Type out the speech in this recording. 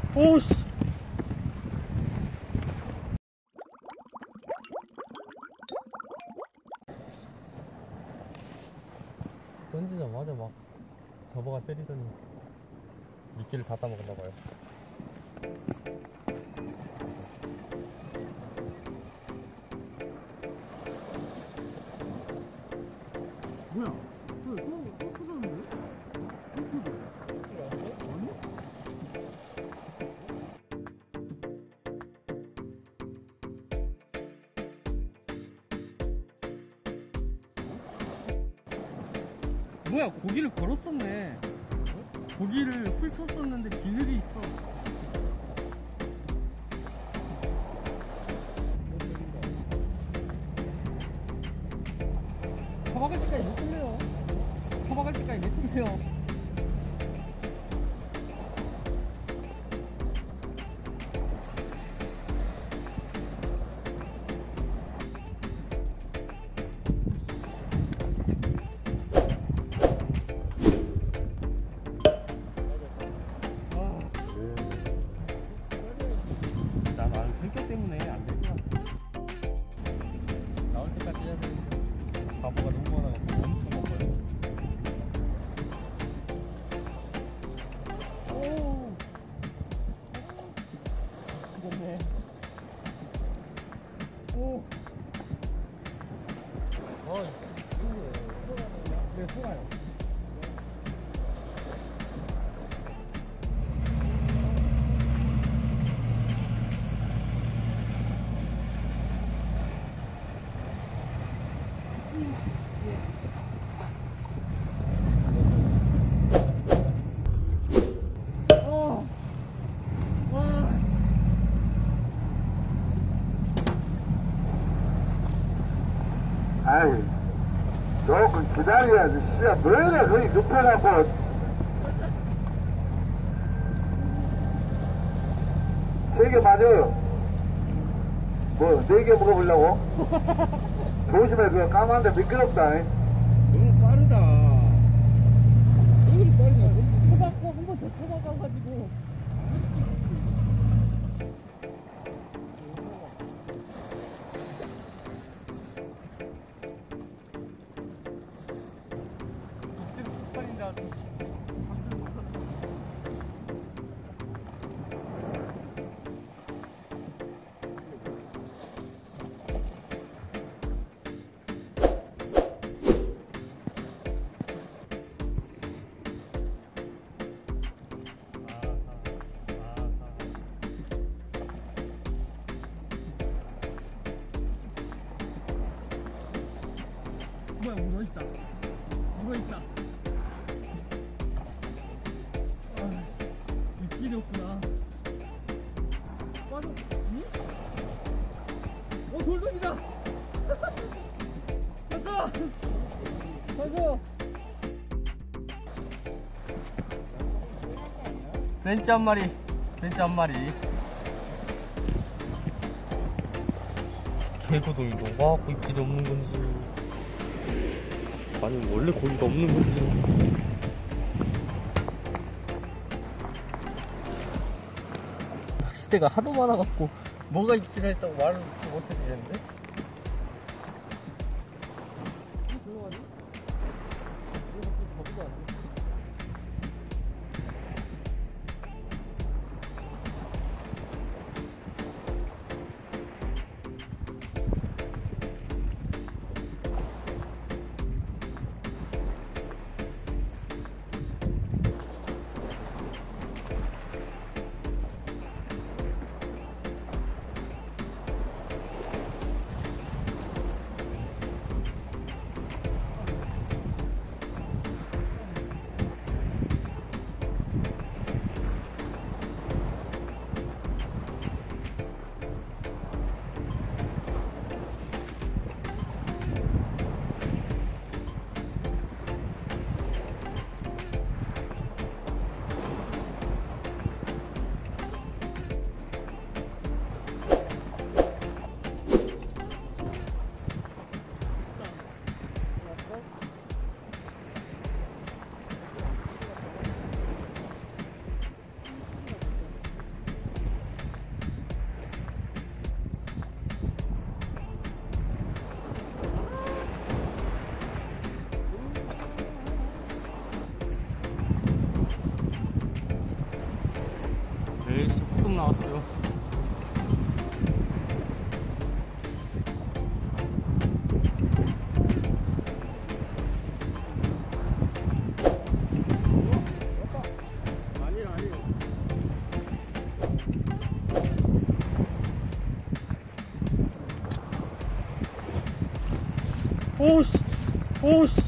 오씨. 던지자마자 막 저버가 때리더니 미끼를 다 따먹었나봐요. 뭐야? 또 터졌는데? 아니? 뭐야, 고기를 걸었었네. 고기를 훑었었는데 비늘이 있어. 처박을 때까지 못 끝내요. 처박을 때까지 못 끝내요. 나는 성격 때문에 안 될 것 같아. 나올 때까지 해야 되는데 바보가 너무 많아가지고 엄청 먹어요. 오, 죽었네. 오, 네, 속아요. 아이, 조금 기다려야지. 씨야, 뭐이래, 거기 급해갖고. 세 개 맞아요. 뭐, 4개 먹어보려고? 조심해, 그거 까만데 미끄럽다. 너무 빠르다. 너무 빠르다. 쳐박고 한 번 더 쳐박아가지고. 입질 폭발인데 아주. 뭐야, 문어 있다. 문어 있다. 아, 미끼리 없구나. 빠져. 응? 돌돔이다. 가자. 가자. 벤치 한 마리. 벤치 한 마리. 개고동이도 와, 거기 길이 없는 건지. 아니면 원래 고기가 없는 건지. 낚싯대가 하도 많아갖고 뭐가 입질을 했다고 말을 못해주겠는데? 뚝뚝 나왔어요. 오씨, 오씨.